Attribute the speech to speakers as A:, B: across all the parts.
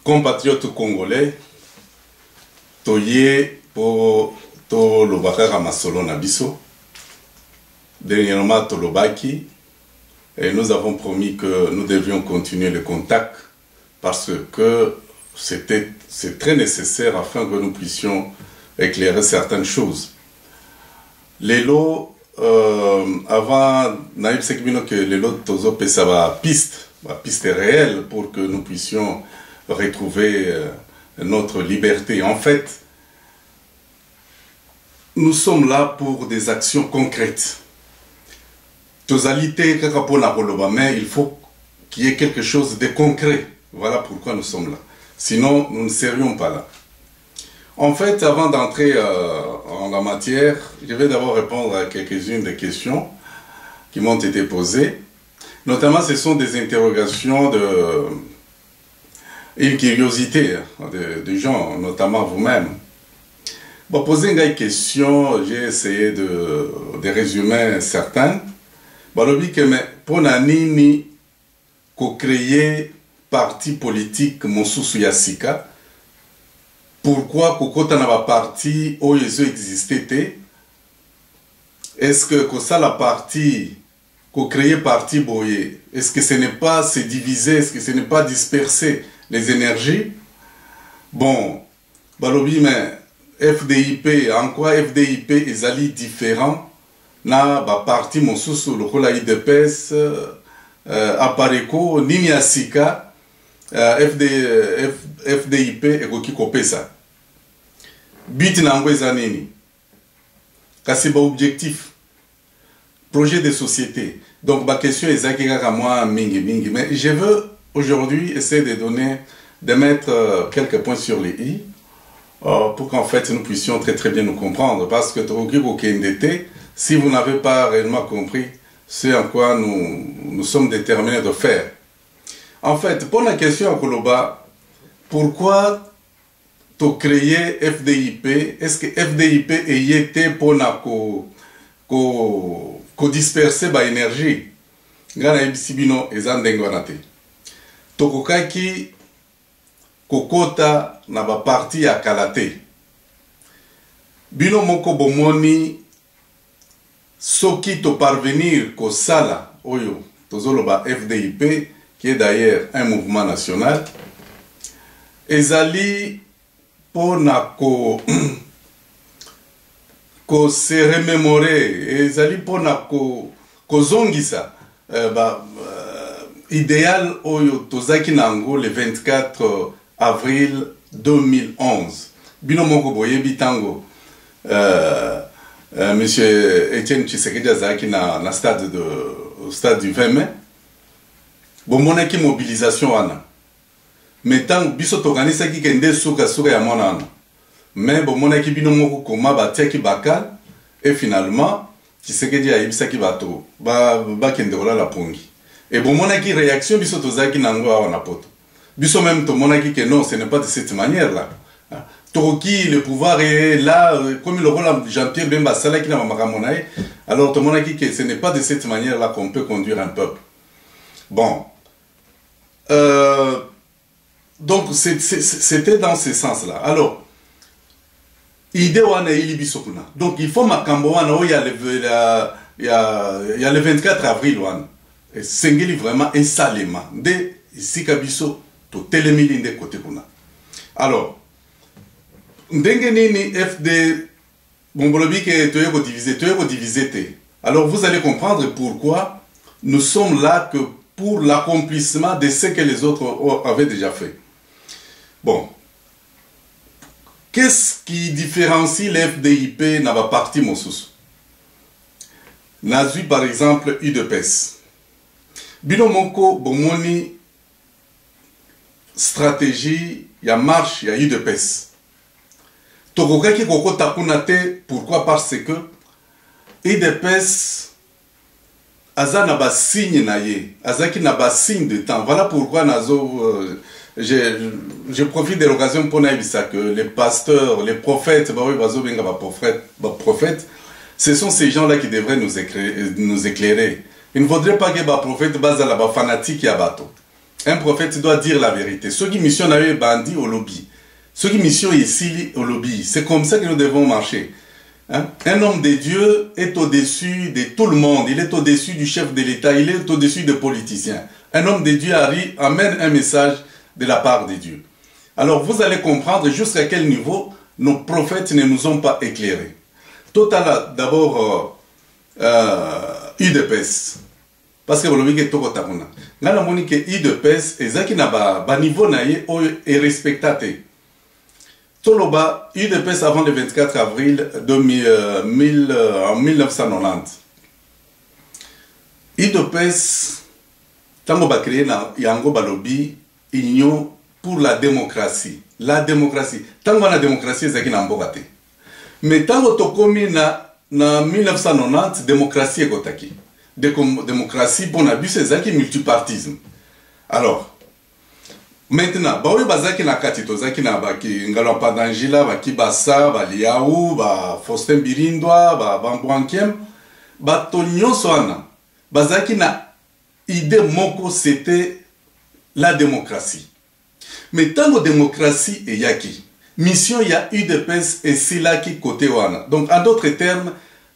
A: compatriotes congolais, toye pour to lobaka masolo na biso. Dernièrement tolobaki et nous avons promis que nous devions continuer le contact parce que c'est très nécessaire afin que nous puissions éclairer certaines choses. Lelo avant naïf sekibino que lelo tozo pesa ba piste réelle pour que nous puissions retrouver notre liberté. En fait, nous sommes là pour des actions concrètes. Tozalité kakapona koloba, mais il faut qu'il y ait quelque chose de concret. Voilà pourquoi nous sommes là. Sinon, nous ne serions pas là. En fait, avant d'entrer en la matière, je vais d'abord répondre à quelques-unes des questions qui m'ont été posées. Notamment, ce sont des interrogations une curiosité de gens, notamment vous-même. Bon, poser une question, j'ai essayé de résumer certaines. Bon, le but que pour nani co-créer parti politique Mosusu Yasika, pourquoi kokota na ba parti oyezo existait? Est-ce que ça la partie co-créer parti boye? Est-ce que ce n'est pas se diviser? Est-ce que ce n'est pas disperser les énergies? Bon, balobi mais FDIP, en quoi FDIP est ali différent na ba parti mosusu lokola IDPS Apareko nini asika FDIP ekoki kopesa but nango eza nini kasi ba objectif projet de société. Donc ma question ezaki kaka moi mingi mais je veux aujourd'hui essayer de mettre quelques points sur les i pour qu'en fait nous puissions très bien nous comprendre, parce que si vous n'avez pas réellement compris ce en quoi nous sommes déterminés de faire. En fait, pour la question à Koloba, pourquoi tu créer FDIP? Est-ce que FDIP est été pour disperser l'énergie? Gana ibisibino ezandengonate. Tokokaki kokota na ba parti ya kalate. Bino moko bomoni soki to parvenir ko sala oyo tozoloba FDIP, qui est d'ailleurs un mouvement national, ezali pour na ko se remémorer, ezali pour na ko zongisa idéal oyo tozaki nango le 24 avril 2011. Bino moko boyebi tango monsieur Etienne Tshisekedi azaki na stade du 20 mai. Bomonaki mobilisation wana. Mais tant biso tokanisaki kende suka ya mona wana. Mais bomonaki bino moko koma batiaki bakal et finalement Tshisekedi ayebisaki bato bakende kolala pongi. Et bomonaki réaction biso tozaki nango awa na poto. Biso même tomonaki que non, ce n'est pas de cette manière-là. Toki, le pouvoir est là, comme le rôle de Jean-Pierre Bemba Salaki na Mamakamonaï, alors tomonaki que ce n'est pas de cette manière-là qu'on peut conduire un peuple. Bon. Donc c'était dans ce sens-là. Alors, idée wana ili bisokuna. Donc il faut makambo wana il y a le 24 avril wana. Et sengeli vraiment un salema de sikabiso to telemili de côté kuna. Alors, ndenge nini FD bombolobi ke toyeko diviser te. Alors vous allez comprendre pourquoi nous sommes là que pour l'accomplissement de ce que les autres avaient déjà fait. Bon. Qu'est-ce qui différencie l'FDIP na ba parti mosusu? Nazui par exemple UDPS. Bino moko bomoni stratégie ya marche ya UDPS. Tokokaki koko takuna te, pourquoi? Parce que UDPS aza na ba signe na ye, azaki na ba signe de temps. Voilà pourquoi je profite de l'occasion pour dire que les pasteurs, les prophètes, ce sont ces gens-là qui devraient nous éclairer. Il ne faudrait pas que les prophètes basent la fanatique ya bato. Un prophète doit dire la vérité. Ceux qui missionnent avec bandit au lobby. Ceux qui missionnent ici au lobby. C'est comme ça que nous devons marcher. Hein? Un homme de Dieu est au-dessus de tout le monde. Il est au-dessus du chef de l'État. Il est au-dessus des politiciens. Un homme de Dieu amène un message de la part de Dieu. Alors vous allez comprendre jusqu'à quel niveau nos prophètes ne nous ont pas éclairés. Total, d'abord, UDPS. Parce que vous l'avez dit, Tokotakuna. Nous avons dit que UDPS est niveau est respecté. Toloba, UDPS avant le 24 avril en 1990. UDPS, tango ba créé na yango balobi union pour la démocratie. La démocratie. Tango na démocratie ezaki na mboka te. Mais tango tokomi na 1990 démocratie ekotaki. Démocratie pour na bus ezaki multipartisme. Alors maintenant, baoui bazaki na kati tozaki na baki ngalo padangila baki basa baliaou ba Faustin Birindwa ba Bambouankiem ba tonyo soana bazaki na idée moko c'était la démocratie. Mais tango démocratie et yaki mission ya UDPS et silaki côté wana. Donc en d'autres termes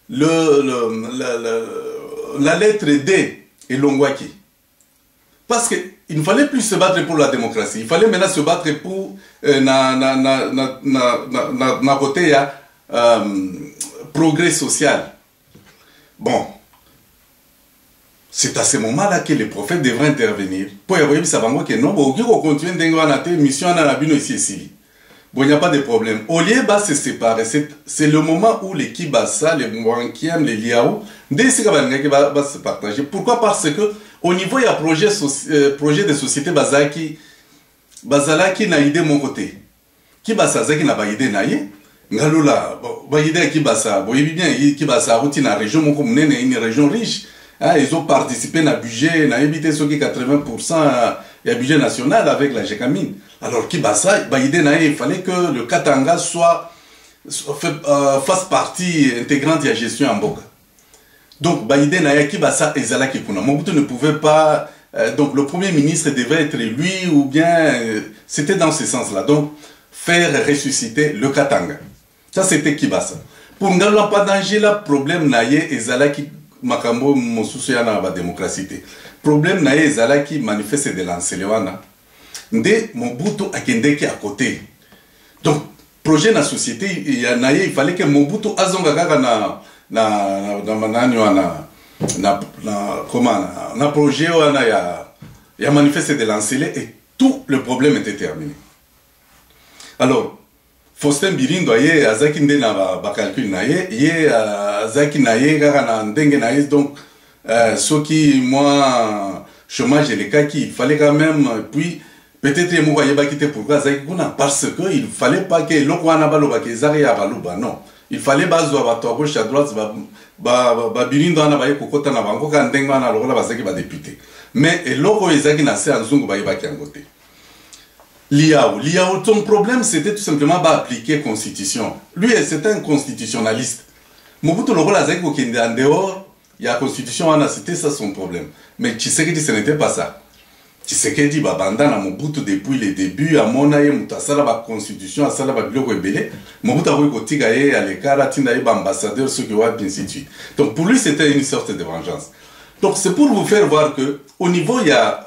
A: la lettre D est longwaki. Parce qu'il ne fallait plus se battre pour la démocratie. Il fallait maintenant se battre pour côté progrès social. Bon. C'est à ce moment-là que les prophètes devraient intervenir. Pour y avoir que non, on continue de mission ici. Bon, il n'y a pas de problème. Au lieu de se séparer, c'est le moment où les Kibasa, les Mwankiam, les Liao, dès ce va se partager. Pourquoi? Parce que au niveau, il y a projet de société Bazaki n'a idée mon côté. Kibasa Zaki n'a pas idée naïe. Ngalola, ba idée Kibasa, bon, il bien Kibasa routine la région, mon comme une région riche. Ils ont participé à un budget, n'a évité ce qui 80% et un budget national avec la GECAMINE. Alors, Kibasa, il fallait que le Katanga fasse partie intégrante de la gestion en Boka. Donc, Baïdé Naya Kibasa et Zalaki Kuna. Mobutu ne pouvait pas. Donc, le premier ministre devait être lui, ou bien. C'était dans ce sens-là. Donc, faire ressusciter le Katanga. Ça, c'était Kibasa. Pour Ngalo Padangila, problème Naye et Zalaki Makambo Mosusu Yana la démocratie. Problème Naye et Zalaki manifeste de l'Anselewana. Nde Mobutu akendeki à côté. Donc, projet na société, il fallait que Mobutu azonga kaka na projet wana ya manifeste de l'Ansele et tout le problème était terminé. Alors, Faustin Birindo ye azaki nde na ba calcul na ye azaki na ye kaka na ndenge na ye donc ceux qui moi chômage les cas qui il fallait quand même puis peut-être il m'a pas quitté pourquoi parce que il fallait pas que l'okwana baloba que zari ya baluba non il fallait bazo ba to gauche à droite ba Birindo na ba kokota na bango ka ndenga na lokola bazaki ba député mais eloko ezaki na se anzungu ba yeba kiangote Liao, ton problème c'était tout simplement d'appliquer la constitution. Lui, c'était un constitutionnaliste. Mobutu Lokola Zaki Kokende en dehors, il y a la constitution, c'était ça son problème. Mais Tshisekedi, ce n'était pas ça. Tshisekedi, Babanda, Mobutu depuis les débuts, à Monaye, Moutasala, la constitution, à Sala, Biloko Ebele, Mobutu a Kotigaye, à l'écart, à Tindaye, ambassadeur, ceux qui ont ainsi de suite. Donc pour lui, c'était une sorte de vengeance. Donc c'est pour vous faire voir que au niveau, il y a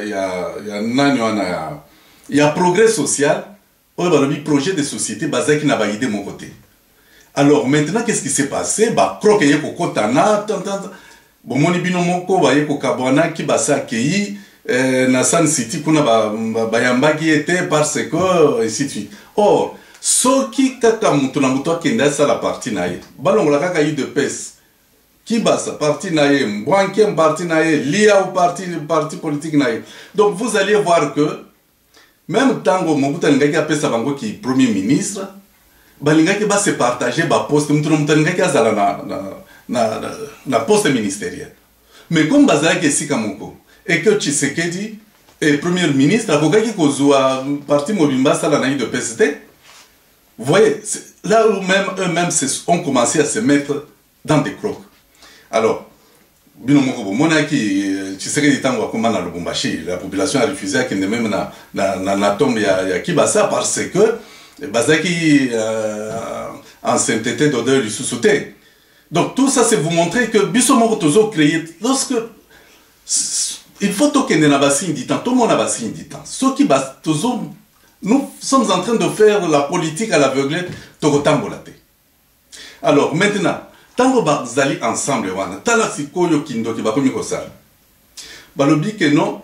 A: progrès social, il projet de société basé qui n'a pas idée mon côté. Alors maintenant, qu'est-ce qui s'est passé? Croque yé ko kotana, bon moni bino moko ba yé ko kabwana ki basa kei na San City kuna ba yamba qui était parce que ainsi de suite. Or, ce qui kaka mutu na mutu akenda sa la partie na ye. Balongola kaka yi de pes. Qui basa parti na ye, Mbwankem parti na ye, Lia ou parti politique na ye. Donc vous allez voir que même tango Mobutu alingaki apesa bango ki premier ministre, balingaki ba se partager ba poste, mutu alingaki azala na poste ministériel. Mais comme bazalaki esika moko, et que Tshisekedi est premier ministre, akokaki kozwa parti mobimba sala na de PST, vous voyez, là où même eux-mêmes ont commencé à se mettre dans des crocs. Alors, La population a refusé à qu'il ne même na tombe ya Kibasa parce que Bazaki en sainteté d'odeur du sous-sauté. Donc tout ça c'est vous montrer que Bissomoro Tozo créé lorsque il faut que nous n'abassin du temps, tout le monde abassin du temps. Ceux qui Tozo, nous sommes en train de faire la politique à l'aveuglette Togotambolate. Alors maintenant, tant que vous allez ensemble, tant que si koyo kindo ki bakomi kosala. Balobi que non,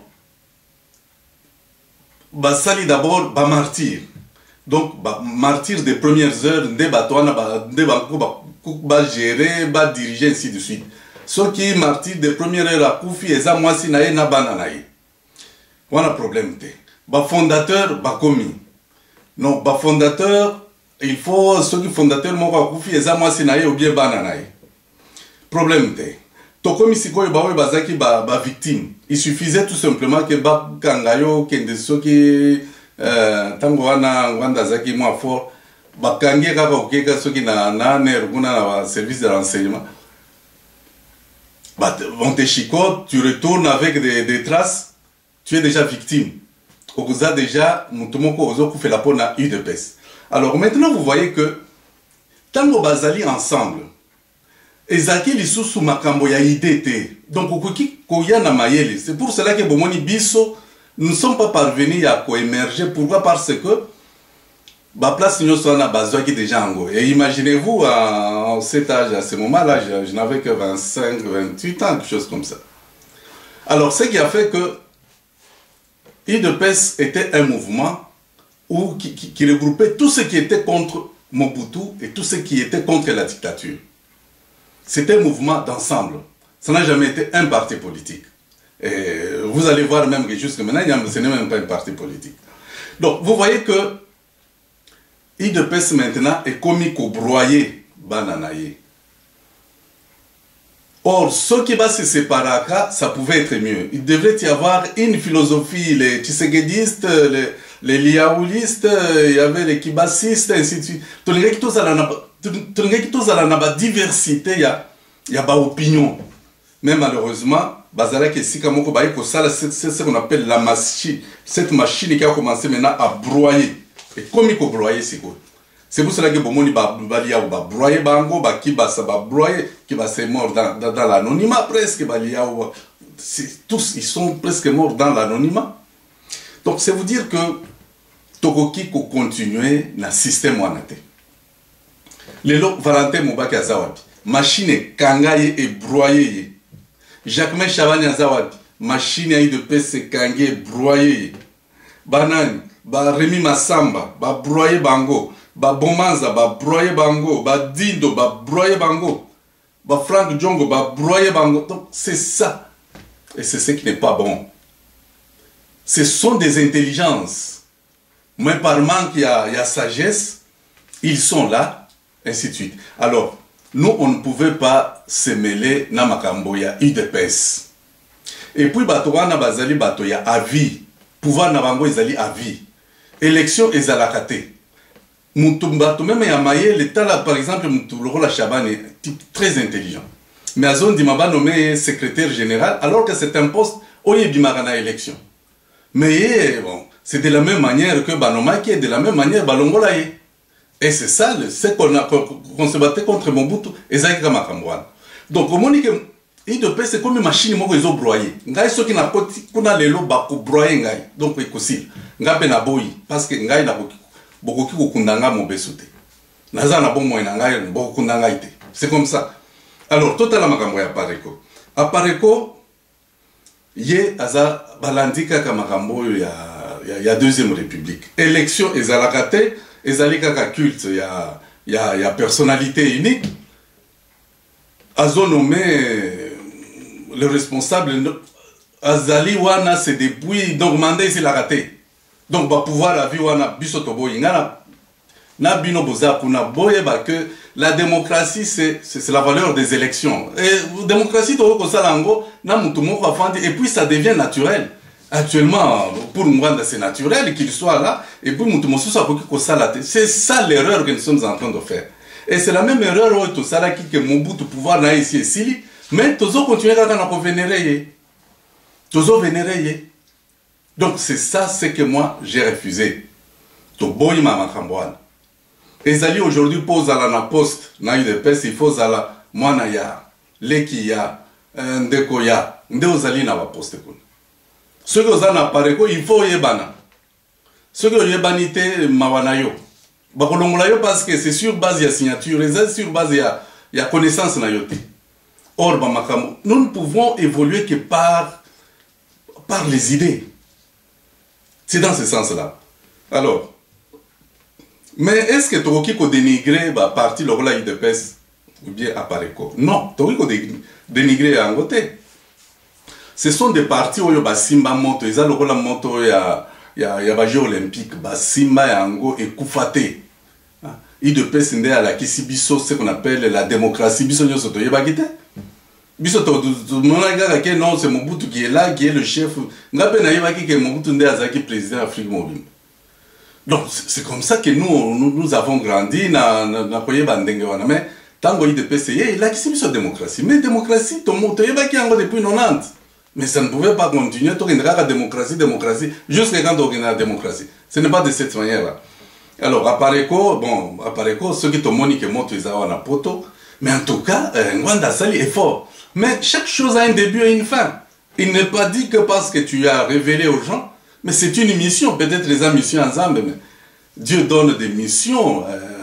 A: basali d'abord ba martyr. Donc martyr des premières heures, des batoana, des banco ba gérer, ba diriger ainsi de suite. Ceux qui martyrs des premières heures à Koufi et ça moi si nae na bananae. Voilà problème te. Ba fondateur bakomi. Non, ba fondateur il faut ceux qui fondateurs mon Koufi et ça moi si nae ou bien bananae. Problème te. Tokomi sikoyo bawe bazaki ba victime. Il suffisait tout simplement que ba kangayo kende ceux qui tango wana wanda zaki moi fort ba kange kaka okeka ceux qui na nerguna na service de renseignement. On te chicote, tu retournes avec des traces, tu es déjà victime. Okuza déjà, Moutomoko Ozo fait la peau na UDPS. Alors maintenant, vous voyez que, Tango Bazali ensemble, Ezaki Lissou Makambo ya IDT, donc Okuki Koya na Mayele, c'est pour cela que Bomoni Bisso, nous ne sommes pas parvenus à co-émerger. Pourquoi? Parce que, la place nous sommes qui déjà en go. Et imaginez-vous, à cet âge, à ce moment-là, je n'avais que 25, 28 ans, quelque chose comme ça. Alors, ce qui a fait que IDPS était un mouvement qui regroupait tout ce qui était contre Mobutu et tout ce qui était contre la dictature. C'était un mouvement d'ensemble. Ça n'a jamais été un parti politique. Et vous allez voir même que jusque maintenant, ce n'est même pas un parti politique. Donc, vous voyez que IDPS maintenant est commis qu'au broyer bananaye. Or, ce qui va se séparer, ça pouvait être mieux. Il devrait y avoir une philosophie, les tshisekidistes, les liaoulistes, il y avait les kibassistes, ainsi de suite. Tout le monde a la diversité, il y a pas opinion. Mais malheureusement, c'est ce qu'on appelle la machine. Cette machine qui a commencé maintenant à broyer. Et comme il faut broyer, c'est quoi? C'est pour cela que Bomoni va broyer bango, qui va broyer, qui va se mort dans l'anonymat presque, tous ils sont presque morts dans l'anonymat. Donc c'est vous dire que Togoki peut continuer dans le système wanate. Les lots Valentin Moubaki Azawabi, machine kangaye et broyer. Jacquemin Chavani Azawabi, machine aïe de PC kangaye broyer. Banane. Ba Remi Massamba, ba broye bango, ba Bomanza, ba broye bango, ba Dindo, ba broye bango, ba Frank Djongo, ba broye bango. Donc c'est ça. Et c'est ce qui n'est pas bon. Ce sont des intelligences. Mais par manque, il y a sagesse, ils sont là, ainsi de suite. Alors, nous, on ne pouvait pas se mêler na makambo ya UDPS. Et puis, batowana bazali batoya à vie. Pouvoir na bango izali à vie. Élection et Zalakate. Moutumbato, même Yamaye, l'État là, par exemple, Moutoulorola Chaban est très intelligent. Mais Azon Dimaba nommé secrétaire général, alors que c'est un poste où il y a Bimarana élection. Mais bon, c'est de la même manière que Banoma qui est de la même manière Balongolaye. Et c'est ça, c'est qu'on se battait contre Mobutu et Zaïka Makambouane. Donc, au moment que IDP, c'est comme une machine qui est broyée. Ngai ceux qui n'a pas kuna lelo ba ko broyer ngai. Donc c'est possible. Ngai pe na boyi parce que ngai na beaucoup ki ko kundanga mo besute. Naza na bomo na ngai beaucoup kundanga ite. C'est comme ça. Alors totalement makambo ya Pareko. A Pareko ye aza balandika ka makambo ya deuxième république. Élection ezalakate ezalika ka culte ya personnalité unique. Azo nommé le responsable Azali Wana c'est depuis donc mandat c'est la raté donc va pouvoir la vie Wana bisotobo ingana na bino boza kuna boye ba que la démocratie c'est la valeur des élections et démocratie to ko salango na mutu moko afandi et puis ça devient naturel actuellement pour Mwanda c'est naturel qu'il soit là et puis mutu mosusu akoki ko sala c'est ça l'erreur que nous sommes en train de faire et c'est la même erreur où tout ça là qui que Mobutu pouvoir na ici Sili Mais tozo continuer à vénérer. Tozo vénérer. Donc c'est ça ce que moi j'ai refusé. To boy ma makambwana. Ezali aujourd'hui pose à la poste na UDPS il faut zala mwana ya leki ya ndeko ya nde ozali na ba poste kuna. Ce que ozana pareko il faut yebana. Ce que yebani te mawana yo. Ba kolongola yo parce que c'est sur base ya signature, c'est sur base ya connaissance na yo te. Or ba makamo, nous ne pouvons évoluer que par les idées. C'est dans ce sens-là. Alors, mais est-ce que tu as dénigré la partie de l'UDPS ou bien Apareko? Non, tu as dénigré en côté. Ce sont des partis où il y a Simba Moto, il y a le moto, il y a Jeux olympiques, Simba Yango et Koufate. UDPS est à la Kisibiso, ce qu'on appelle la démocratie. Biso nyo soto yebakite. Biso to monaka ke non, c'est Mobutu qui est là, qui est le chef. Ngape na yebaki ke Mobutu ndé azaki président Afrique mobile. Donc c'est comme ça que nous avons grandi na koyeba ndenge wana. Mais tango UDPS il a Kisibiso démocratie. Mais démocratie to moto yebaki yango depuis 90. Mais ça ne pouvait pas continuer. Tu as la démocratie, jusqu'à quand tu as la démocratie. Ce n'est pas de cette manière-là. Alors, Apareko, ceux qui te montrent que moi, tu es à poto. Mais en tout cas, Ngwanda Sali est fort. Mais chaque chose a un début et une fin. Il n'est pas dit que parce que tu as révélé aux gens, mais c'est une mission. Peut-être les missions ensemble, mais Dieu donne des missions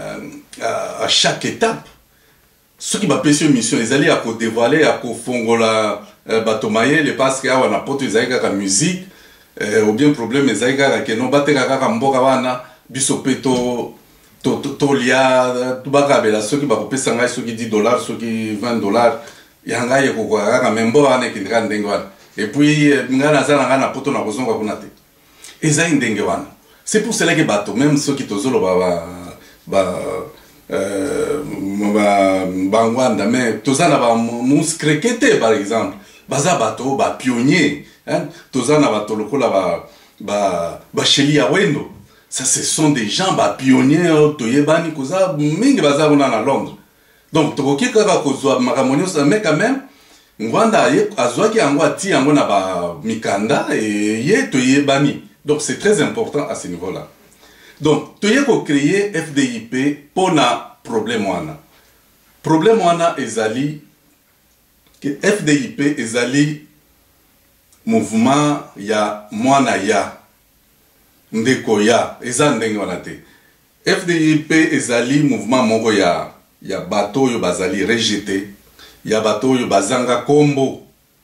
A: à chaque étape. Ceux qui m'ont une mission, ils allaient à dévoiler, à fongola. Batomaye parce que on a poto izaika ka musique ou bien problème izaika que non bateka ka mboka wana biso peto to lia tubaka bela soki bakopesa ngai soki $10 soki $20 yanga yeko kwa ka membo ane kindika ndenge wana et puis ngana zana ngana poto na kozonga kuna te ezai ndenge wana. C'est pour cela que bato même ceux qui tozolo bangwanda mais tozana ba muskrekete par exemple baza bato ba pionnier hein tozana bato lokola ba sheli ya wendo. Ça ce sont des gens ba pionniers toyebani koza mingi baza bona na Londres. Donc tokoki kaka kozwa makamonyo ça mais quand même ngwanda ye azwaki yango ati yango na ba mikanda et ye toyebani. Donc c'est très important à ce niveau-là. Donc toye ko créer FDIP pona problème wana. Problème wana ezali que FDIP ezali mouvement ya mwana ya ndeko ya eza ndenge wana te. FDIP ezali mouvement moko ya bato yo bazali rejeté, ya bato yo bazanga kombo,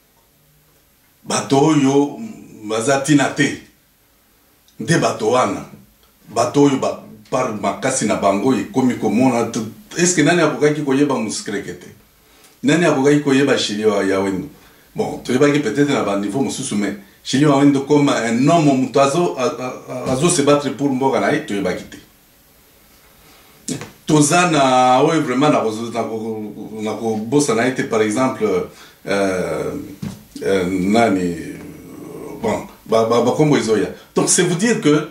A: bato yo bazatina te. Nde bato wana bato yo par makasi na bango ekomi komona. Est-ce que nani akokaki koyeba muskrekete? Nani akokaki koyeba Shili ya wendo? Bon, toyebaki peut-être na ba niveau mosusu mais Shili ya wendo comme un homme mutazo azo se battre pour mboka na ye toyebaki te. Tozana ouais vraiment na ko bossa na été par exemple nani bon ba kombo ezoya. Donc c'est vous dire que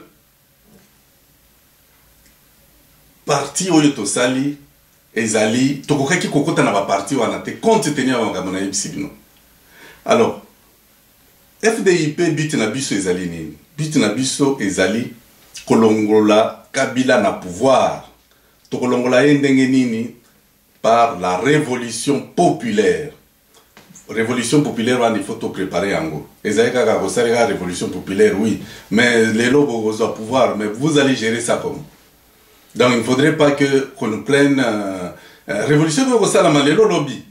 A: parti oyo to sali ezali tokokaki kokota na ba parti wana te compte tenir wanga mona yebisibino. Alors FDIP but na biso ezali nini? But na biso ezali kolongola Kabila na pouvoir. Tokolongola ndenge nini? Par la révolution populaire. Révolution populaire, il faut tout préparer en gros. Et ça la révolution populaire, oui. Mais les lobes ont pouvoir, mais vous allez gérer ça comment? Donc il ne faudrait pas qu'on nous prenne révolution comme ça, les lobbies.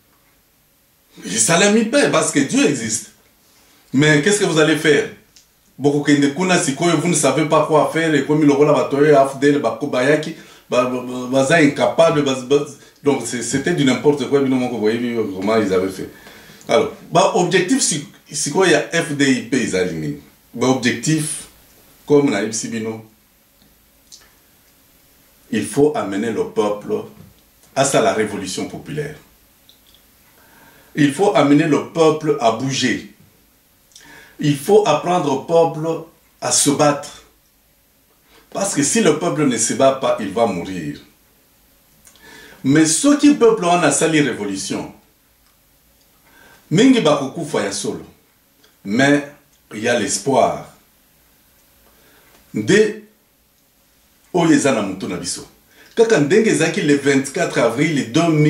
A: Ça l'a mis paix parce que Dieu existe. Mais qu'est-ce que vous allez faire? Beaucoup de vous ne savez pas quoi faire et comme il aura la bataille, Afdel, Bakobayaki, Baza incapable. Donc c'était du n'importe quoi, vous voyez comment ils avaient fait. Alors, objectif, c'est quoi? Il y a FDIP, ils alignent. Objectif, comme on a dit, il faut amener le peuple à ça, la révolution populaire. Il faut amener le peuple à bouger. Il faut apprendre au peuple à se battre. Parce que si le peuple ne se bat pas, il va mourir. Mais ce qui peuple en a sali révolution, mingi bakokufa ya solo, mais il y a l'espoir. Nde oyo eza na mutu na biso. Kaka ndenge ezaki le 24 avril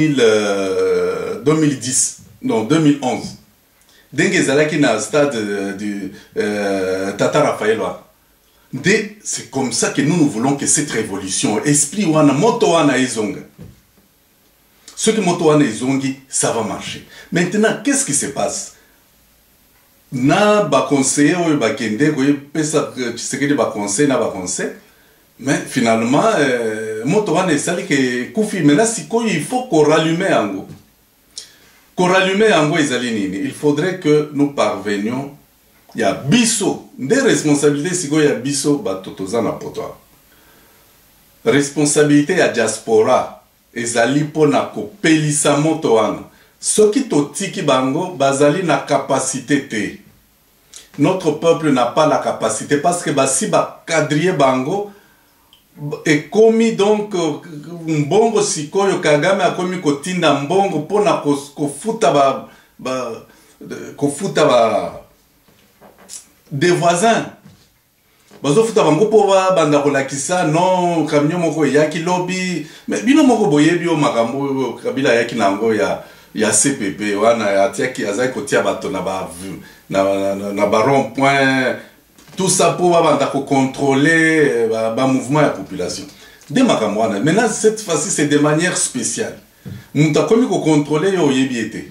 A: 2010, non 2011. Ndenge ezalaki na stade du Tata Raphaël. C'est comme ça que nous voulons que cette révolution, esprit wana, moto wana ezonga. Ce que moto wana ezongi, ça va marcher. Maintenant, qu'est-ce qui se passe? Na ba conseiller oyo ba kende ko pesa Tshisekedi ba conseil na ba conseil, mais finalement moto wana esali ke kufi. Maintenant sikoyo il faut qu'on rallume yango. Qu'on rallume yango ezali nini? Il faudrait que nous parvenions ya biso des responsabilités sikoyo ya biso ba totoza na poto. Responsabilité ya diaspora ezali pona ko pelisa moto wana. Soki totiki bango bazali na capacité te. Notre peuple n'a pas la capacité parce que si ba quadriller bango et commis donc mbongo sikoyo Kagame a commis kotinda mbongo pona kofuta des voisins. Bazo futa bango po banda kolakisa non camion moko yaki lobby mais bino moko boyebi o makambo Kabila yaki nango ya CPP wana ya tiaki azai kotia bato na ba na rond point tout ça pour banda ko contrôler ba mouvement ya population de makambo wana. Maintenant cette fois-ci c'est de manière spéciale muta komi ko contrôler yo yebiete.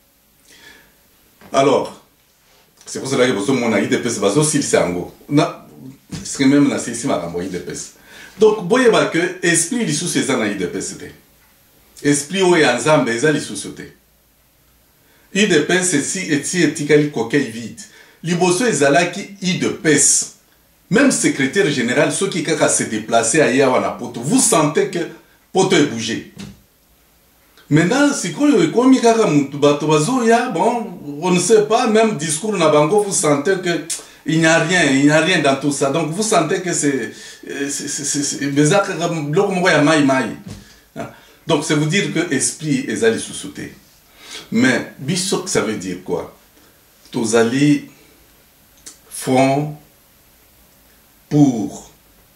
A: Alors c'est pour cela que vous mon IDPS bazo sil sango na c'est même na sisi makambo IDPS. Donc boyeba que esprit li sous ces ana IDPS te. Esprit o ya nzambe eza li sous te. IDPS eti etikali kokei vide. Liboso ezalaki IDPS. Même secrétaire général, ceux qui kaka se déplacer ailleurs à Poto, vous sentez que Poto est bougé. Maintenant, si comme kaka mutubato bazoya, bon, on ne sait pas, même discours na bango, vous sentez que il n'y a rien dans tout ça. Donc vous sentez que c'est donc c'est vous dire que esprit est allé sous-sauter. Mais bisok ça veut dire quoi? Tous allés front pour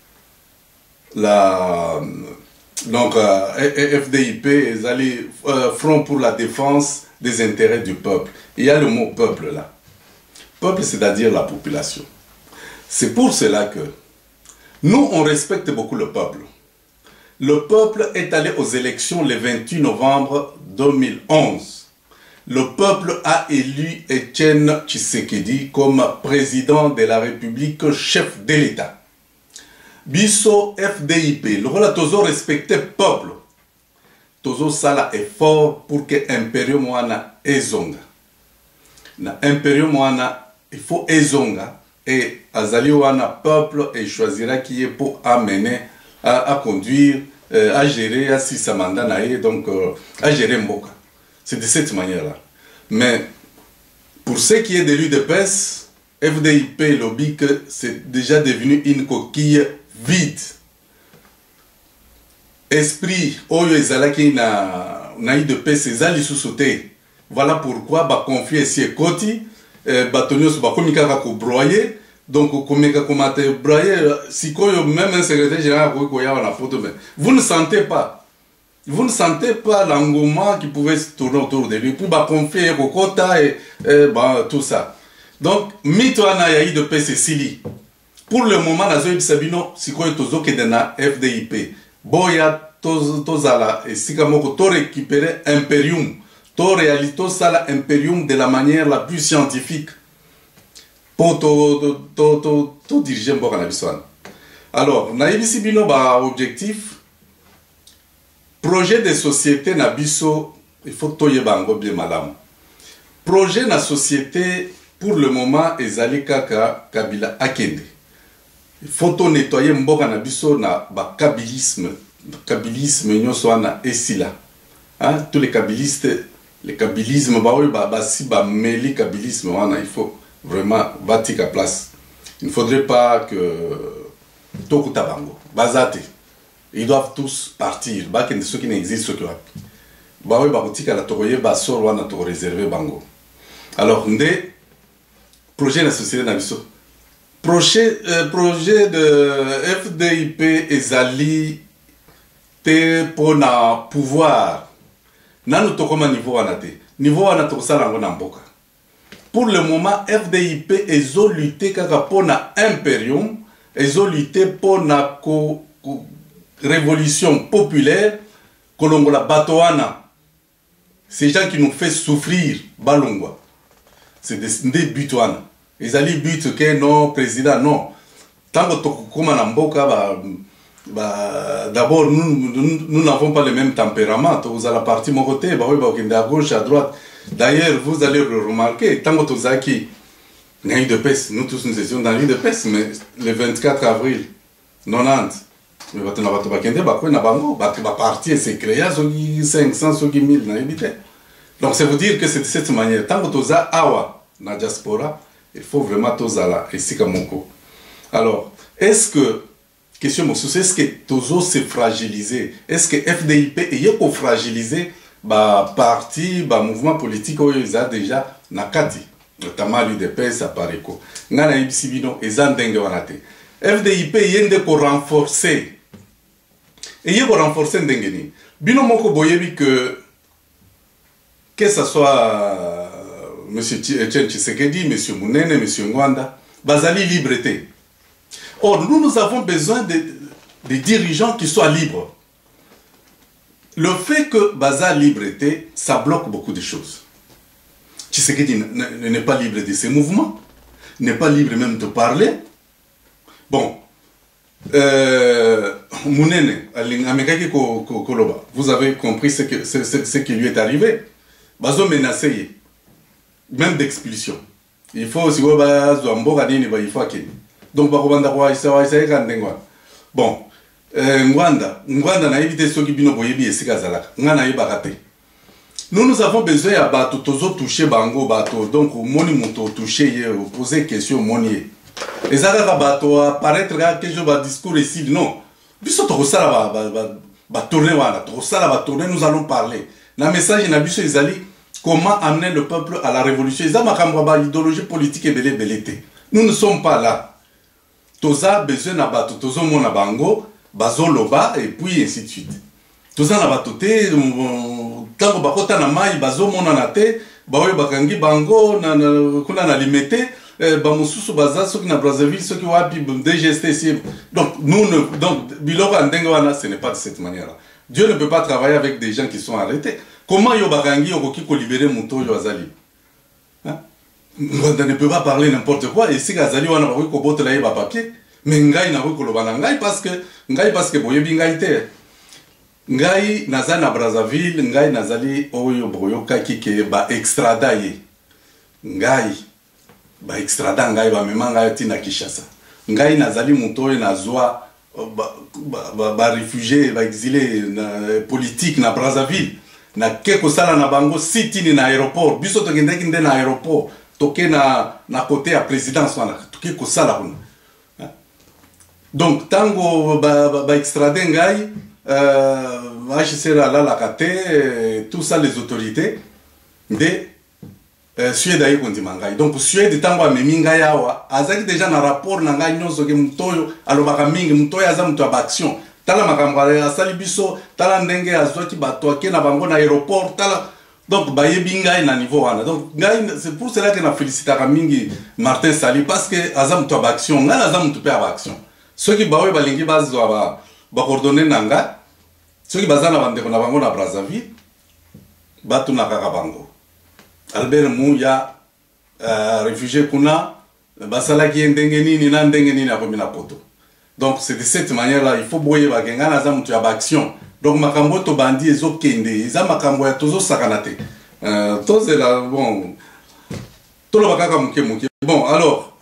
A: la donc FDIP, ils allaient front pour la défense des intérêts du peuple. Il y a le mot peuple là. Peuple, c'est-à-dire la population. C'est pour cela que nous, on respecte beaucoup le peuple. Le peuple est allé aux élections le 28 novembre 2011. Le peuple a élu Etienne Tshisekedi comme président de la République, chef de l'État. Biso FDIP, le rôle tozo respecté peuple. Tozo sala effort pour que Imperium wana ezonga. Na Imperium wana il faut ezonga et azali wana peuple et choisira qui est pour amener à conduire, à gérer, à si sa mandat naïe, donc à gérer Mboka. C'est de cette manière-là. Mais pour ce qui est de l'UDPS, FDIP lobby que c'est déjà devenu une coquille vide. Esprit, oyo ezalaki na UDPS ezali sous-sauté. Voilà pourquoi ba confier si Koti, batonios ba komika ko broyer, donc komika komate broyer, si koyo même un secrétaire général ko ya na photo mais vous ne sentez pas. Vous ne sentez pas l'engouement qui pouvait se tourner autour de lui. Puis bah confier au quota et bah tout ça. Donc mitwana ya UDPS Sili. Pour le moment na zoïb sabino sikoyo tozo kedena FDIP. Boya tozala et sikamoko to récupérer Imperium. To réalité ça Imperium de la manière la plus scientifique. Pour to diriger Mboka na biswana. Alors, na ibisi bino ba objectif projet de société na biso, il faut toye bango bien madame. Projet na société pour le moment ezali kaka Kabila akende. Il faut to nettoyer Mboka na biso na ba kabilisme nyoso wana esila. Hein, tous les kabilistes, les kabilismes si ba meli kabilisme wana, il faut vraiment bâtir à place. Il ne faudrait pas que tokuta bango bazate. Ils doivent tous partir. Ceux qui n'existent, ceux qui ont. La réservé bango. Alors, nde projet de la société Nabiso. Projet de FDIP ezali te pour na pouvoir. Nanu tokoma niveau anate. Niveau anate kosala ngo na mboka. Pour le moment, FDIP ezo lutter kaka pour na impérium, ezo lutter pour na révolution populaire, kolongola batoana. Ces gens qui nous font souffrir, balongwa. C'est des buts. Ils allaient but que non, président, non. Tant que d'abord, nous n'avons pas le même tempérament. Vous avez la partie mon côté, à gauche, à droite. D'ailleurs, vous allez le remarquer, tant que vous avez une de peste, nous tous nous étions dans l'île de peste, mais le 24 avril 90, mais parti s'est créé, 500, 1000, donc c'est vous dire que c'est de cette manière. Tant que vous avez awa na diaspora, il faut vraiment tous là ici comme Moko. Alors, est-ce que question mosusu, est-ce que Tozo s'est fragilisé? Est-ce que FDIP est fragilisé? Bah parti, bah mouvement politique où ils ont déjà nakati, notamment l'UDPS à Pareko. Ngana ibisibino ezandenge wanate. FDIP yende ko renforcer. Et yeko renforcer ndengeni. Bino moko boyebi que ce soit M. Etienne Tshisekedi, M. Mounene, M. Ngwanda, bazali liberté. Or, nous avons besoin de dirigeants qui soient libres. Le fait que Baza liberté, ça bloque beaucoup de choses. Tshisekedi n'est pas libre de ses mouvements, n'est pas libre même de parler. Bon, Mounene, vous avez compris ce qui lui est arrivé. Bazo menacé, même d'expulsion. Il faut aussi il faut qu'il. Donc, bon, Ngwanda n'a évité ce qui bino boyebi et sikazalaka. Ngana yebakate. Nous avons besoin à bato tozo toucher bango bato. Donc, moni muto toucher poser question moni. Et ça va bato apparaître que je vais discours ici non. Biso to sala ba tourner wala, to sala ba tourner, nous allons parler. Na message na biso ezali comment amener le peuple à la révolution. Ils ont l'idéologie politique et belé. Nous ne sommes pas là. Toza besoin na bato tozo mona bango. Bazoloba et puis ainsi de suite. Tout ça n'a pas tout été. Tant que bakota na mai bazo mona na te, bawe bakangi bango na kuna na limité, bamususu baza ceux qui na Brazzaville, ceux qui wapi DGST ici. Donc biloko andengwana, ce n'est pas de cette manière-là. Dieu ne peut pas travailler avec des gens qui sont arrêtés. Comment yo bakangi okoki ko libérer muto yo azali? Hein? On ne peut pas parler n'importe quoi et si azali wana bakoki ko botela yeba papier. Mais ngai na koloba na ngai parce que boyebi ngai te ngai naza na Brazzaville ngai nazali oyo boyoka kike ba extrada ye ngai ba extrada ngai ba mema ngai tina Kinshasa ngai nazali muto oyo nazwa ba réfugié ba exilé na politique na Brazzaville na keko sala na bango sitini na aéroport biso tokendeki nde na aéroport toke na côté ya présidence wana toke ko sala kuna. Donc, tango ba extrader ngai, HCR la lakate, tout ça les autorités de Suède ayi kondimangai. Donc Suède tango amemi ngai awa, azaki déjà na rapport na ngai nyonso ke mutoyo alobaka mingi mutoyo aza muto ba action. Tala makambo asali biso, tala ndenge azwaki bato ake na bango na aéroport, tala donc bayebi ngai na niveau wana. Donc ngai c'est pour cela que na félicitaka mingi Martin Sali parce que aza muto ba action, ngai aza muto pe ba action. Ceux qui bawe balingi bazwa ba coordonner nanga ceux qui bazana bandeko na bango na Brazzaville batu na kaka bango Albert Mouya réfugié kuna basala ki ndenge nini na ndenge nini akomina poto. Donc c'est de cette manière là il faut boyer bagenga na za mutu ya action. Donc makambo to bandi ezokende eza makambo ya tozo sakanate toze la bon tolo bakaka muke. Bon alors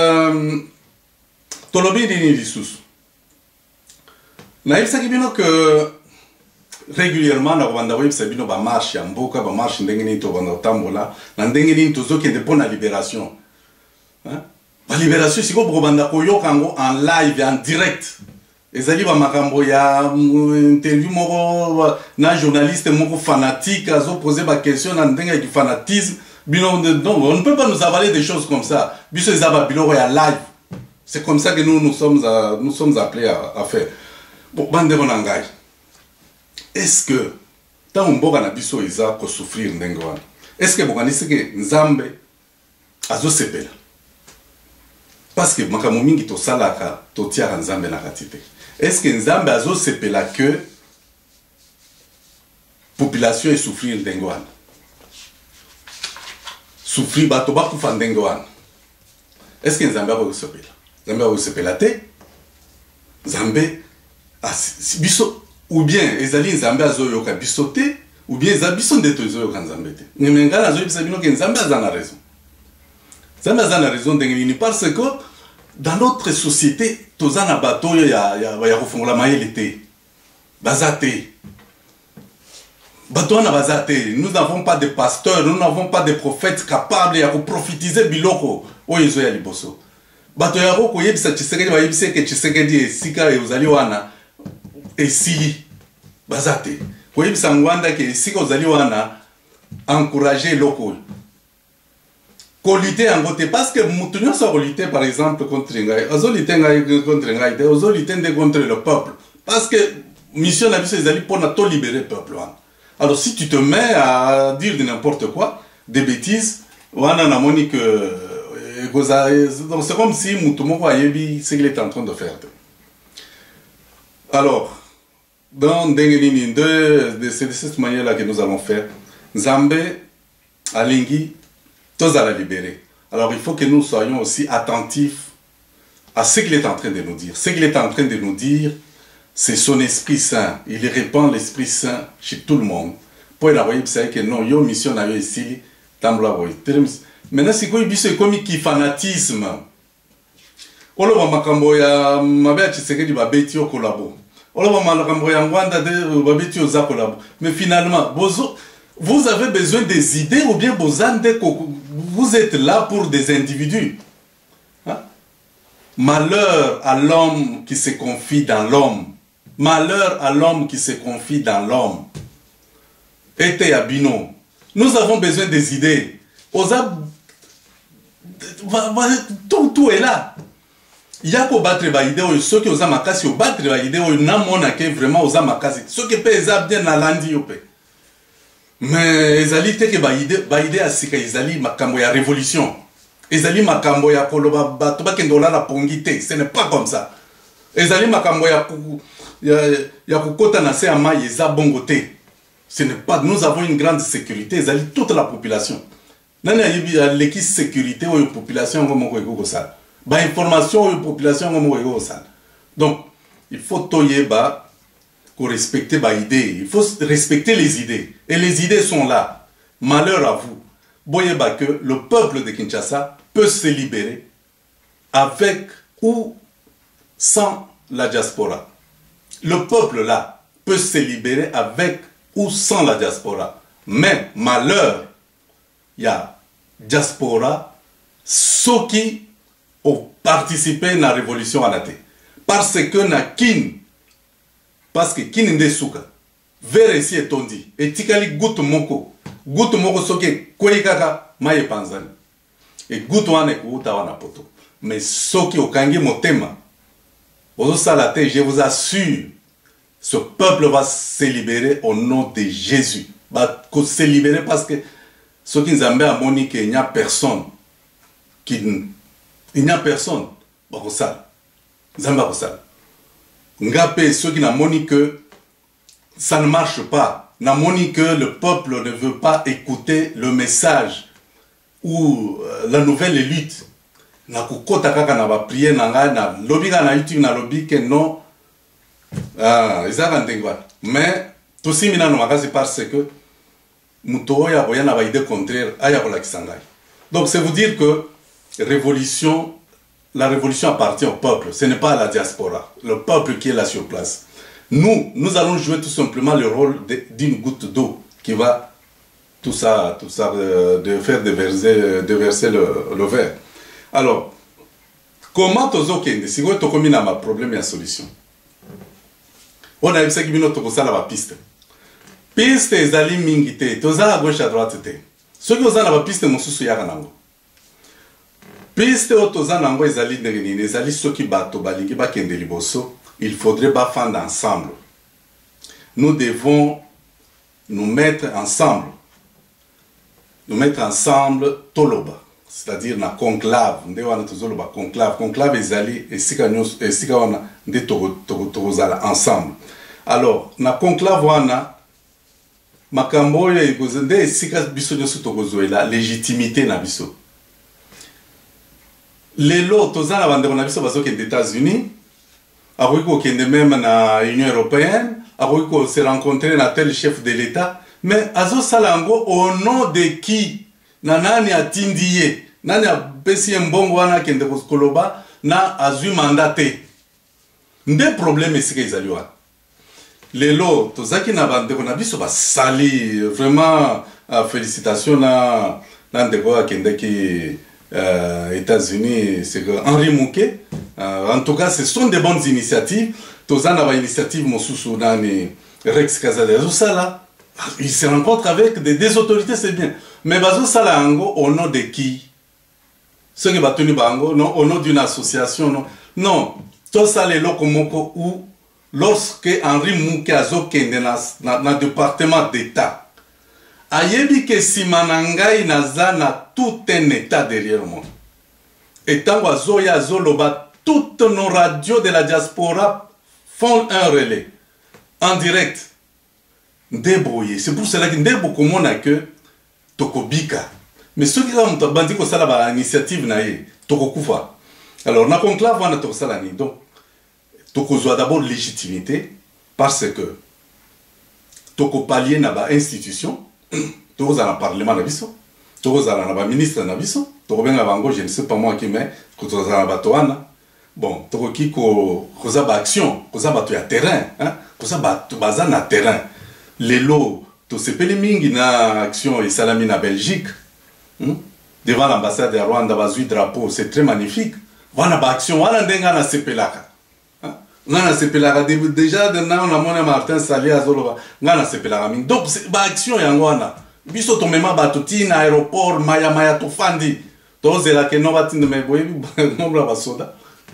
A: tolobi dini lisusu naibisaki bino que régulièrement na banda webisa bino ba marche ya mboka ba marche ndenge nini to banda tambola na ndenge nini tozokende pona libération hein ba libération siko banda koyoka ngo en live en direct ezali ba makambo ya interview moko na journaliste moko fanatique azo poser ba question na ndenge ya fanatisme Non, on ne peut pas nous avaler des choses comme ça. Biso ezaba biloko ya live. C'est comme ça que nous sommes appelés à faire. Bon, bande bonangai. Est-ce que tant mboka na biso eza ko souffrir ndenge wana? Est-ce que bokanisi que Nzambe azo sepela? Parce que makambo mingi to salaka to tiaka Nzambe na katite. Est-ce que Nzambe azo sepela que population est souffrir ndenge wana? Souffrir bato ba kufa ndenge wana. Est-ce que Nzambe azo sepela? Nzambe azo sepela te? Nzambe biso ou bien ezali Nzambe azo yoka biso te ou bien ezali biso nde tozo yoka Nzambe te. Ngemenga azo bisa bino ke Nzambe azana raison. Nzambe azana raison ndenge nini parce que dans notre société tozana bato ya kofungola mayele te. Bazate. Bato na bazate. Nous n'avons pas de pasteurs, nous n'avons pas de prophètes capables ya ko prophétiser biloko oyezo ya liboso. Bato ya ko yebisa Tshisekedi ba yebise ke Tshisekedi esika ezali wana esili bazate. Ko yebisa Ngwanda ke esika ozali wana encourager loko. Ko lutter en côté parce que mutu nyonso ko lutter par exemple contre ngai. Ozo lutter ngai contre ngai, ozo lutter contre le peuple parce que mission na biso ezali pour na to libérer le peuple wana. Alors si tu te mets à dire de n'importe quoi, des bêtises, wana na moni que donc c'est comme si Moutoumoko Ayebi, c'est qu'il est en train de faire. Alors, dans Dengenini, c'est de cette manière-là que nous allons faire. Nzambe, Alingi, tous à la libérer. Alors il faut que nous soyons aussi attentifs à ce qu'il est en train de nous dire. Ce qu'il est en train de nous dire, c'est son Esprit Saint. Il répand l'Esprit Saint chez tout le monde. Pour la voyer, c'est que non, yo mission na yo ici, tambla voyer. Maintenant, c'est quoi il comme qui fanatisme. Oloba makambo ya mabe Tshisekedi babeti o kolabo. Oloba makambo ya Ngwanda de babeti o za kolabo. Mais finalement, vous avez besoin des idées ou bien vous êtes là pour des individus. Hein? Malheur à l'homme qui se confie dans l'homme. Malheur à l'homme qui se confie dans l'homme. Ete Abino. Nous avons besoin des idées. Tout est là. Il y a qu'au battre les idées, ceux qui ont makasi, au battre les idées, ils n'ont vraiment aux makasi. Ceux qui peuvent bien à l'andi. Mais ils allaient te que idée à ce qu'ils allaient makambo ya révolution. Ils allaient makambo ya koloba batuba kendola la pongite. Ce n'est pas comme ça. Ils allaient makambo ya kukota na se ama yeza bongote. Ce n'est pas. Nous avons une grande sécurité. Ils allaient toute la population. L'équipe sécurité ou la population ba information ou la population donc il faut toyeba pour respecter ba idée, il faut respecter les idées et les idées sont là. Malheur à vous boyeba que le peuple de Kinshasa peut se libérer avec ou sans la diaspora. Le peuple là peut se libérer avec ou sans la diaspora, mais malheur il y a diaspora, ceux qui ont participé à la révolution à la tête. Parce que na kin, parce que kin nde souka, vers ici est tondi, et tikali gutu moko soke kwe kaka maye panzani, et gutu wane kuuta wana poto. Mais ceux qui ont kangi motema, ozo salate, je vous assure, ce peuple va se libérer au nom de Jésus. Va se libérer parce que ceux qui Nzambe a moni qu'il n'y a personne, il n'y a personne, bakosala. Nzambe bakosala. Ngapé ceux qui n'a moni que ça ne marche pas, n'a moni que le peuple ne veut pas écouter le message ou la nouvelle élite. Na kukota kaka na ba prier na nga na lobby na YouTube na lobby que non ezaka ndengwa. Mais tout si mina no makazi parce que donc c'est vous dire que la révolution appartient au peuple, ce n'est pas à la diaspora, le peuple qui est là sur place. Nous allons jouer tout simplement le rôle d'une goutte d'eau qui va tout ça de faire déverser le verre. Alors, comment tozokende si vous avez un problème et une solution? On a vu ça qui vient de la piste. Piste ezali mingi te, toza à gauche à droite te. Ce qui est la piste mosusu ya kanango. Piste otoza nango ezali ndenge ezali soki bato balingi bakende liboso, il faudrait bafanda ensemble. Nous devons nous mettre ensemble. Nous mettre ensemble toloba, c'est-à-dire na conclave, nde wana tozoloba conclave, conclave ezali esika wana nde tokozala ensemble. Alors, na conclave wana makambo oyo ekozende esika biso nyonso tokozwela légitimité na biso. Lelo toza na bandeko na biso bazokende États-Unis, akoki kokende même na Union européenne, akoki ko se rencontrer na tel chef de l'État, mais azosala yango au nom de qui? Na nani atindi ye? Nani apesi ye mbongo wana kende koloba na azwi mandat te? Nde problème esika ezali wana. Lelo tozaki na bandeko na biso basali vraiment félicitations na ndeko akendeki États-Unis, c'est que Henri Mouquet. En tout cas, ce sont des bonnes initiatives. Tozana va initiative Mosusu Nani Rex Kazadé. Il se rencontre avec des autorités, c'est bien. Mais Bazo Salango, au nom de qui? Ceux qui battent Bango, non, au nom d'une association, non. Non, tout ça les locomoko où lorsque Henri Mouquet a zokende na département d'État. Ayebi ke simanangai naza na tout un état derrière moi. Et tant que Zoloba, toutes nos radios de la diaspora font un relais en direct. Débrouillé. C'est pour cela que Ndebo komona que Tokobika. Mais ceux qui ont bandi ko sala ba initiative na ye Tokokufa. Alors na conclave wana Tokosala ni. Donc Tokozwa d'abord légitimité parce que Tokopalier na ba institution. Tokozala na parlement na biso, tokozala na ba ministre na biso, tokobenga bango je ne sais pas moi qui mais tokozala na bato wana. Bon, tokoki koza ba action, koza bato ya terrain, hein, koza bato baza na terrain. Lelo to sepeli mingi na action esalami na Belgique. Devant l'ambassade de Rwanda bazui drapeau, c'est très magnifique. Wana ba action wana ndenga na sepelaka. Ngana sepelaka déjà de na on a Martin Sali azoloba ngana sepelaka mingi. Donc ba action yango wana biso to mema batuti na aéroport maya to fandi to zela ke no batinde me boyebi nombra basoda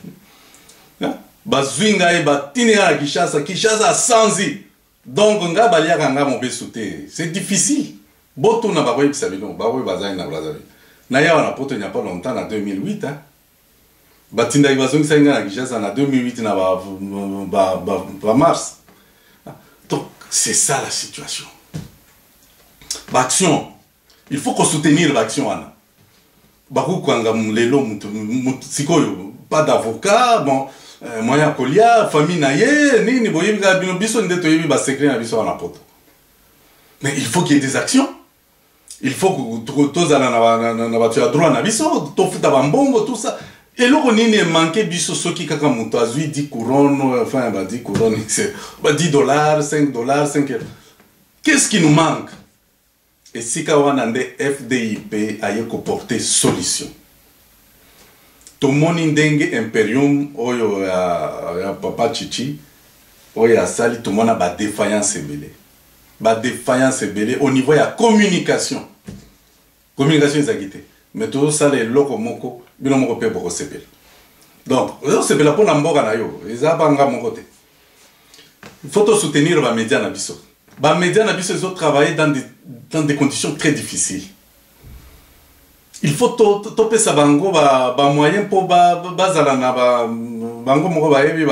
A: bazwinga e batini na Kinshasa sanzi. Donc nga baliaka nga mo besute, c'est difficile. Boto na bakoyebi sabino bakoyebi bazai na Brazzaville na yawa na poto nya pas longtemps en 2008 hein. Batinda Ibazong Saïna na Kinshasa en 2008 na mars. Donc c'est ça la situation. L'action, il faut qu'on soutenir l'action. Bakou kwanga lelo sikoyo pas d'avocat, bon moyen kolia, famille naye, ni boyibga bino biso ndeto yebi ba secret na biso na poto. Mais il faut qu'il y ait des actions. Il faut que tous na batu ya droit na biso, to futa bambongo tout ça. Et là, on a manqué biso soki kaka muto azui 10 couronnes, enfin 10 couronnes, c'est $10, $5, 5 €. Qu'est-ce qui nous manque? Et si kawana nde FDIP aye ko porter solution. Tomoni ndenge imperium oyo ya papa Chichi oyo ya sali tomona ba défaillance ebele. Ba défaillance ebele au niveau ya communication. Communication ezakite. Mais tout ça les loko moko bino moko pe boko sepela. Donc, sepela pour mboka na yo, ezabanga mon côté. Il faut soutenir les médias na biso. Les médias na biso ils ont travaillé dans des conditions très difficiles. Il faut topé sa bango ba moyen pour bazala na bango moko ba yebi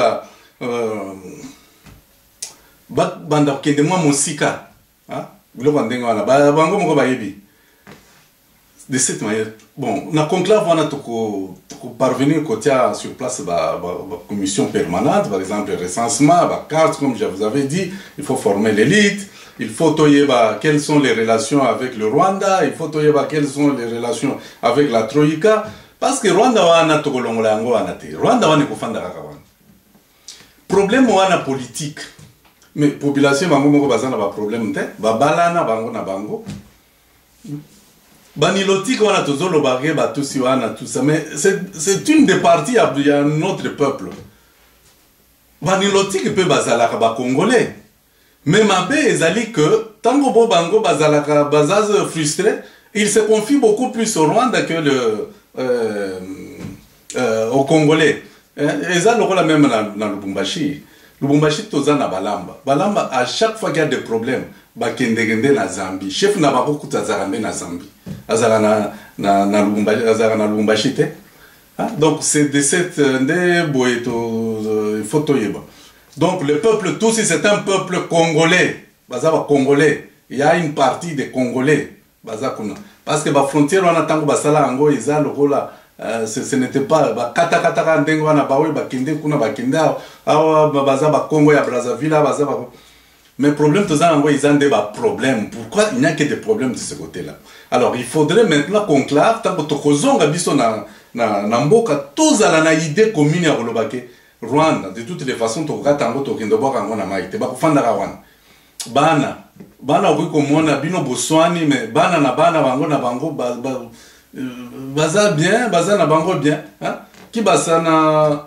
A: banda kende mwa musika, hein? Biloko ndenga wana bango moko ba yebi. De cette manière, bon, on a conclave, on a parvenir côté sur place la commission permanente, par exemple, le recensement, la carte, comme je vous avais dit, il faut former l'élite, il faut toyer quelles sont les relations avec le Rwanda, il faut toyer quelles sont les relations avec la Troïka, parce que Rwanda wana tokolongola yango wana te. Rwanda wana kofanda kaka wana. Problème wana politique. Mais population bango moko bazana ba problème te, ba balana bango na bango. Banilotique wana tozolo bagé ba tout si wana tout ça, mais c'est une des parties à notre peuple. Banilotique peut bazalaka ba congolais. Mais ma bé ezali que tango bo bango bazalaka bazaz frustré Il se confie beaucoup plus au Rwanda que au Congolais. Et ça, le rôle même dans le Lubumbashi. Lubumbashi, toza na Balamba. Balamba, à chaque fois qu'il y a des problèmes, bakendegende na Zambie. Chef na bako kutazarande na Zambie. Azara na Lubumbashi te. Donc, c'est de cette photo. Donc, le peuple Tutsi, c'est un peuple congolais. Bazaba congolais. Il y a une partie des Congolais. Parce que la frontière, on a tant que basala ango, ils ont le rôle. Ce n'était pas kata ndengo wana bawe bakinde kuna bakinde awa bazaba Congo ya Brazzaville bazaba. Mais le problème, ils ont des problèmes. Pourquoi il n'y a que des problèmes de ce côté-là? Alors, il faudrait maintenant conclave, tant que Tokozonga biso na mboka, tous à la idée commune à Rolobake, Rwanda, de toutes les façons, Tokatango, Tokindobok, Angona Maïte, Bakufanda Rwanda. Bana, oui, comme on a bino Boswani, mais Bana na Bana, Bango na Bango, Baza bien, Baza na Bango bien. Qui basa na.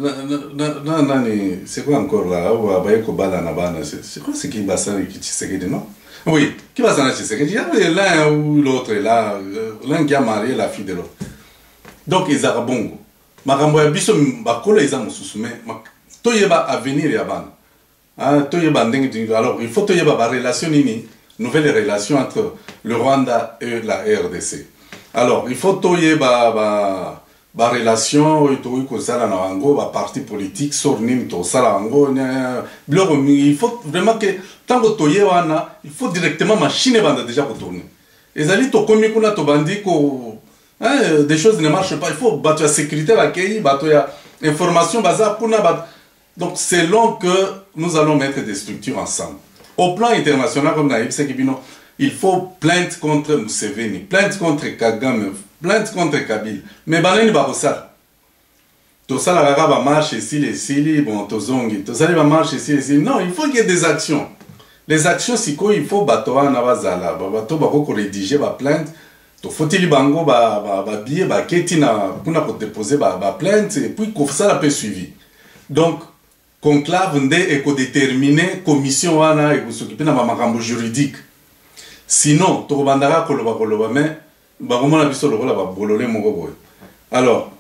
A: C'est quoi encore là? C'est quoi ce qui va s'en Tshisekedi, non? Oui, qui va s'en Tshisekedi? L'un ou l'autre est là, l'un qui a marié la fille de l'autre. Donc, ils ont bongo. Makambo ya biso bakolo ils ont sousume. Toyeba avenir ya bana. Toyeba ndenge. Alors, il faut toyeba ba relation nini, nouvelle relation entre le Rwanda et la RDC. Alors, il faut toyeba ba relation ba parti politique sornim to sala ngo il faut vraiment que tant que toye wana il faut directement machine banda déjà pour tourner et zali to komi kuna to bandi ko des choses ne marchent pas, il faut battre la sécurité l'accueil battre la information baza kuna donc c'est long que nous allons mettre des structures ensemble au plan international comme naïf c'est que il faut plainte contre Museveni, plainte contre Kagame, plainte contre Kabila. Mais banani barosala. Tosala gaga ba marche ici les sili bon tozongi. Tosala ba marche ici les sili. Non, il faut qu'il y ait des actions. Les actions siko il faut batoa na bazala, bato bako ko rédiger ba plainte. To faut-il bango ba billet ba ketina kuna ko déposer ba plainte et puis ko ça la peut suivi. Donc conclave ndé et ko déterminer commission wana et ko s'occuper na ba makambo juridique. Sinon, tu vas koloba mais bagomona biso lokola ba bolole moko boy. Alors,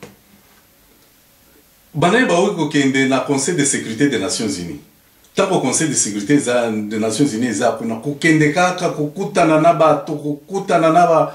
A: banayi ba wi ko kende na Conseil de sécurité des Nations Unies. Tant au Conseil de sécurité des Nations Unies za kuna ko kende kaka ko kutana na bato ko kutana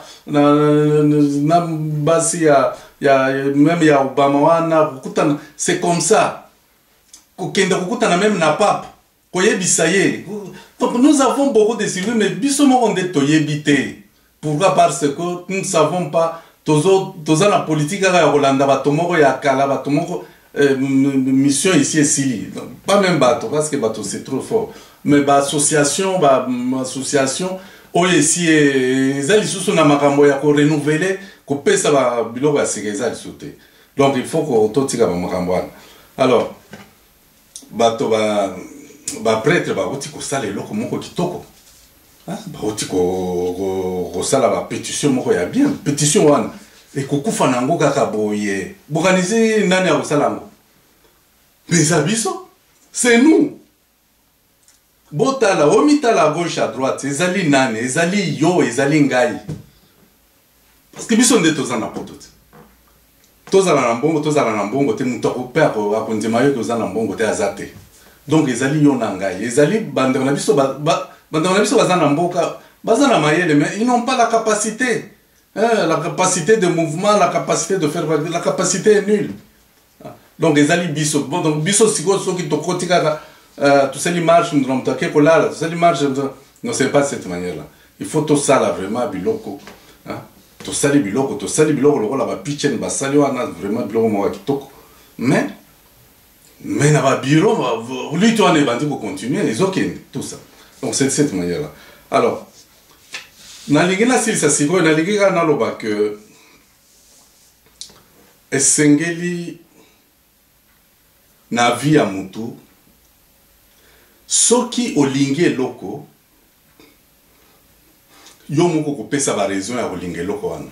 A: na basi ya même ya Obama wana ko kutana c'est comme ça. Ko kende ko kutana même na pape. Ko yebisaye. Donc nous avons beaucoup de civils, mais bisomon on est toyébité. Pourquoi? Parce que nous ne savons pas, tous la politique à Rolanda, batomoko ya kala, batomoko mission ici et ici. Pas même bateau, parce que bateau c'est trop fort. Mais association, oh ici et ils sous na makambo ya ko renouveler, ko pesa ba biloko ya sécurité sauter. Donc il faut qu'on totika ba makambo. Alors bateau ba prêtre ba uti ko sala eloko moko kitoko ba uti ko sala ba pétition moko ya bien pétition wana e ko kufa nango kaka boye boganiser nani ya kosala ngo mais abiso c'est nous botala omitala à gauche à droite ezali nani ezali yo ezali ngai parce que biso nde tozana poto tozala na mbongo te muto ko père akondima yo tozana mbongo te azate. Donc, les alliés ont nangai. Les alliés, bandanabiso bazana mboka, bazana mayele, mais ils n'ont pas la capacité. La capacité de mouvement, la capacité de faire, la capacité est nulle. Donc, les alliés biso. Bon, donc, biso, si vous qui te kotika, tout ça, l'image, nous l'avons taqué, là, tout ça, l'image, non, c'est pas de cette manière-là. Il faut tout ça, là, vraiment, biloko. Tout ça, les biloko, le la pitchen, basali, on a vraiment biloko, moi, qui toko. Mais dans le bureau, lui, toi, on est bandit pour continuer, les autres, tout ça. Donc, c'est de cette manière-là. Alors, dans les gens, s'il s'assied, dans les gens, on a que Essengeli na vie à Moutou, ceux qui ont lingué loko, yo moko ko pesa ba raison ya lingué loko wana.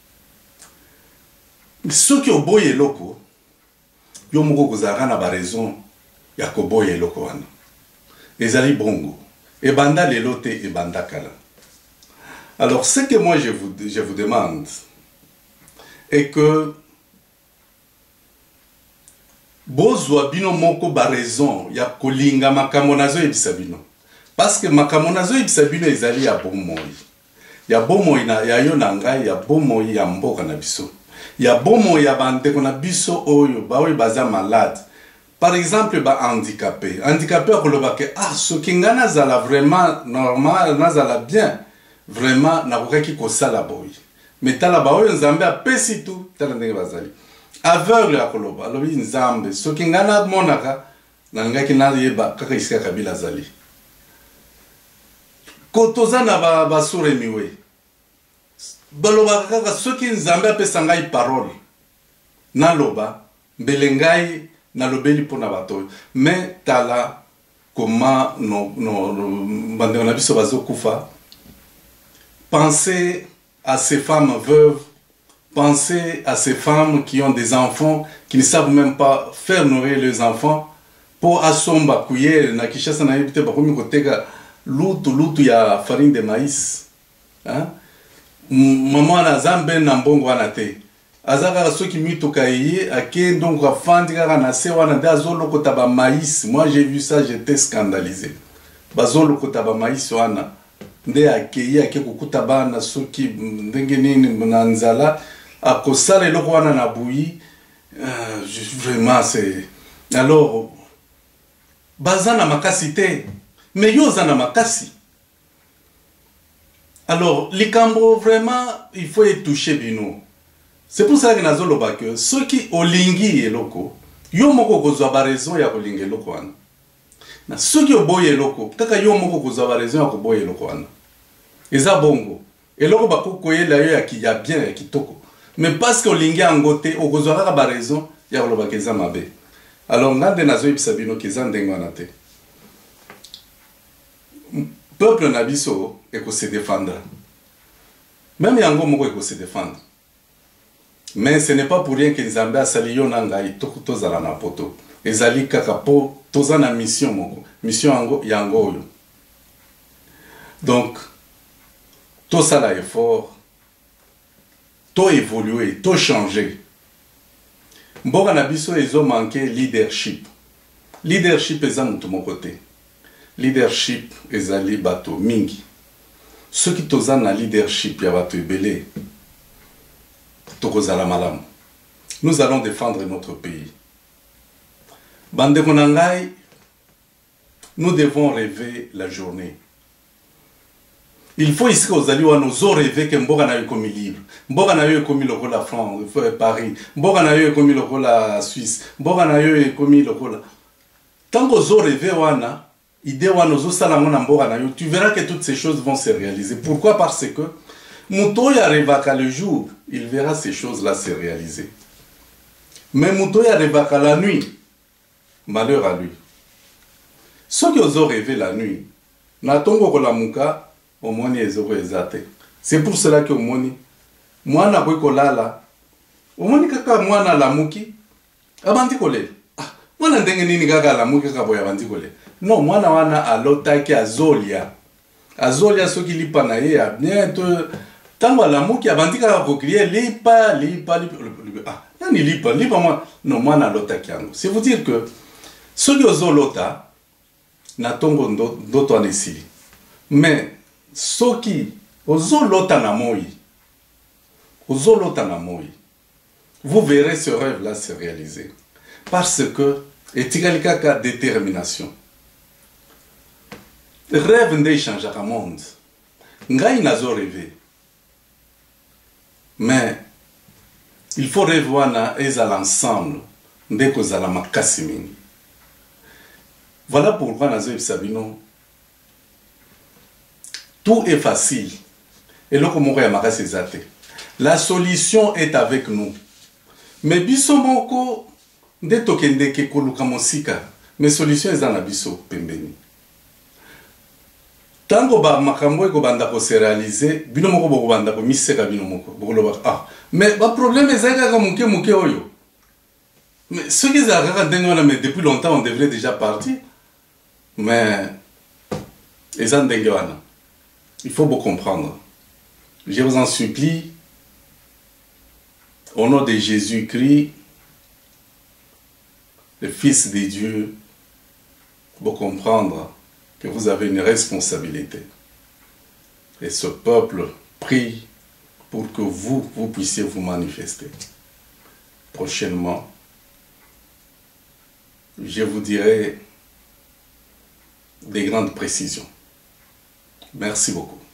A: Ceux qui ont boyé loko, yo moko kozaka na ba raison ya ko boyé loko wana. Ezali bongo. Ebanda lelo te ebanda kala. Alors, ce que moi je vous demande est que bozwa bino moko ba raison ya kolinga makambo nazo yebisa bino. Parce que makambo nazo yebisa bino ezali ya bomoi. Ya bomoi na ya yo na ngai, ya bomoi ya mboka na biso. Ya bomoi ya bandeko na biso oyo ba oyo baza malade. Par exemple, ba handicapé. Handicapé akoloba ke soki nga nazala vraiment normal, nazala bien. Vraiment nakokaki kosala boy. Mais tala ba oyo nzambe apesi tu tala ndenge bazali. Aveugle akoloba, alobi nzambe soki nga namonaka nangaki nayeba kaka isika Kabila azali. Kotoza na ba suremiwe. Baloba kaka soki nzambe apesa ngai parole. Naloba mbele ngai nalobeli pona bato. Mais tala comment bandeko na biso bazokufa. Pensez à ces femmes veuves, pensez à ces femmes qui ont des enfants, qui ne savent même pas faire nourrir leurs enfants. Pour asomba kouye na Kinshasa na yebite bakomi koteka lutu ya farine de maïs. Hein? Maman na zambe na mbongo wana te. Azaka soki mituka yeye ake donc afandi kaka na se wana nde azolokota ba maïs. Moi j'ai vu ça, j'étais scandalisé. Bazolokota ba maïs wana. Nde akeye ake kokuta bana soki ndenge nini na nzala akosala eloko wana na buyi. Vraiment c'est alors baza na makasi te mais yo za na makasi. Alors likambo vraiment il faut y toucher bino. C'est pour ça que nazoloba que ceux qui olingi eloko yo moko kozwa ba raison ya kolinga eloko wana. Na ceux qui oboye eloko kaka yo moko kozwa ba raison ya koboye eloko wana. Eza bongo eloko bakokoyela yo ya bien ya kitoko. Mais parce que olingi angote okozwa kaka ba raison ya koloba keza mabe. Alors ngande nazo yebisa bino keza ndenge wana te. Peuple na biso eko se défendre. Même yango moko eko se défendre. Mais ce n'est pas pour rien que Nzambe asali yo na ngai tozala na poto. Ezali kaka po toza na mission moko. Mission yango oyo. Donc tout ça là effort, tout évoluer, tout changer. Mboka na biso ezo manqué leadership. Leadership eza mutu mon côté. Leadership ezali bato mingi. Ceux qui toza na leadership ya bato ebele. Tokozala malamu. Nous allons défendre notre pays. Bandeko na ngai, nous devons rêver la journée. Il faut ici aux alliés nous rêver que Mboka na yo komi libre. Mboka na yo komi lokola France, Paris. Mboka na yo komi lokola Suisse. Mboka na yo komi lokola. Tant que vous rêvez wana, idée wana zo sala mona mboka na yo, tu verras que toutes ces choses vont se réaliser. Pourquoi? Parce que Mutoya rêvaka le jour, il verra ces choses-là se réaliser. Mais Mutoya rêvaka la nuit, malheur à lui. Ceux qui ont rêvé la nuit, natongo kolamuka. C'est pour cela que omoni mwana kolala omoni kaka mwana lamuki abandi kolele mwana ndenge nini kaka lamuki kaka boya abandi kolele non mwana wana alotaki azolia soki lipa na ye ya bientôt tango lamuki abandi kaka kokrier lipa nani lipa moi non mwana alotaki yango. C'est vous dire que soki ozolota na tongo ndoto anesili mais soki ozolota na moi, vous verrez ce rêve-là se réaliser. Parce que, etigalikaka détermination. Rêve nde changera le monde. Ngai nazo rêver. Mais, il faut rêver wana eza l'ensemble. Nde kozala makasi mingi. Voilà pourquoi nazo yebisabino. Tout est facile. Et là, comme on la solution est avec nous. Mais biso moko de tokende ke koluka mosika. Mais solution est dans la biso pembeni. Tango ba makambo ko banda ko se réaliser, bino moko boko banda ko miseka bino moko. Boko loba mais ba problème est ka muke oyo. Mais ce qui est arrivé mais depuis longtemps on devrait déjà partir. Mais ezan dengewana. Il faut beaucoup comprendre. je vous en supplie, au nom de Jésus-Christ, le Fils de Dieu, pour comprendre que vous avez une responsabilité. Et ce peuple prie pour que vous puissiez vous manifester. Prochainement, je vous dirai des grandes précisions. Merci beaucoup.